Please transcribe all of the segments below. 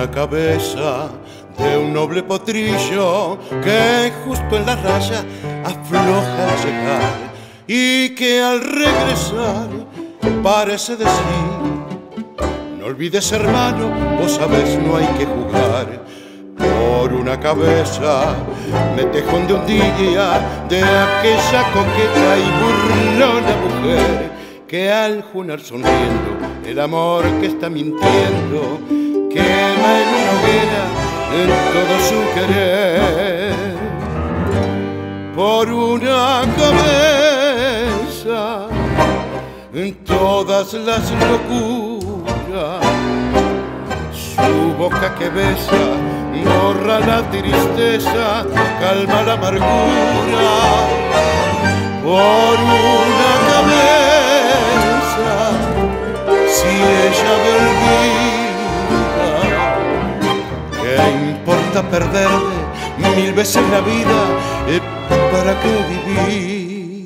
una cabeza de un noble potrillo que justo en la raya afloja al llegar y que al regresar parece decir: no olvides, hermano, vos sabés, no hay que jugar. Por una cabeza me tejón de un día de aquella coqueta y burlona mujer que al junar sonriendo el amor que está mintiendo quema en una hoguera en todo su querer. Por una cabeza en todas las locuras, su boca que besa borra la tristeza, calma la amargura. Por una cabeza, si ella me olvida, ¿qué importa perderme 1000 veces la vida? ¿Para qué vivir?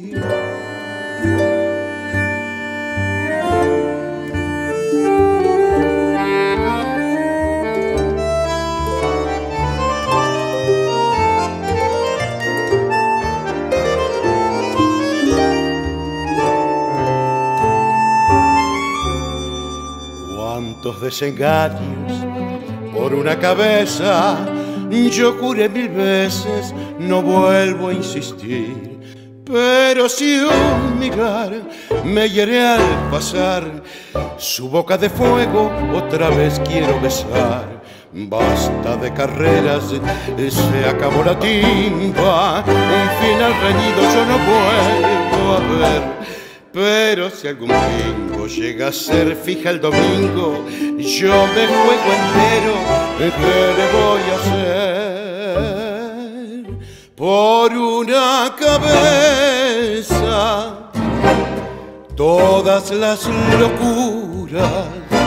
Cuántos desengaños por una cabeza, yo juré 1000 veces, no vuelvo a insistir. Pero si un mirar me hiere al pasar, su boca de fuego otra vez quiero besar. Basta de carreras, se acabó la timba, un final reñido yo no vuelvo a ver. Pero si algún bingo llega a ser fija el domingo, yo me juego entero, ¿qué le voy a hacer? Por una cabeza todas las locuras,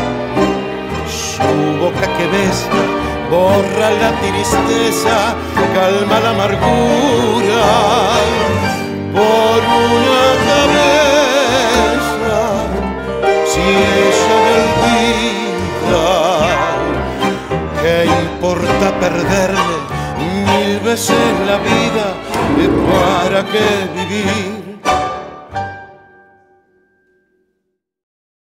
su boca que besa borra la tristeza, calma la amargura. Por una cabeza, si ella me olvida, ¿qué importa perderle 1000 veces la vida? ¿Para qué vivir?